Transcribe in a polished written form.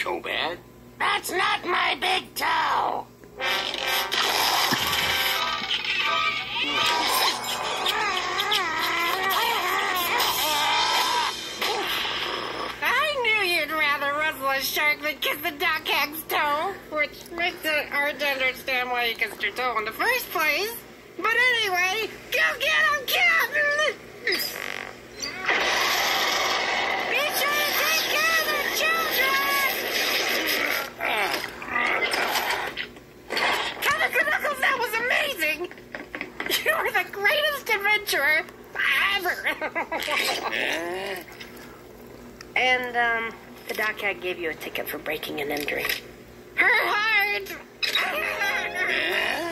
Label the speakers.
Speaker 1: so bad.
Speaker 2: That's not my big toe.
Speaker 3: I knew you'd rather wrestle a shark than kiss the duck hag's toe, which makes it hard to understand why you kissed your toe in the first place. But anyway, go get him, Captain! Be sure to take care of the children! Captain Knuckles, that was amazing! You were the greatest adventurer ever! And, the dock hag gave you a ticket for breaking and entering. Her heart!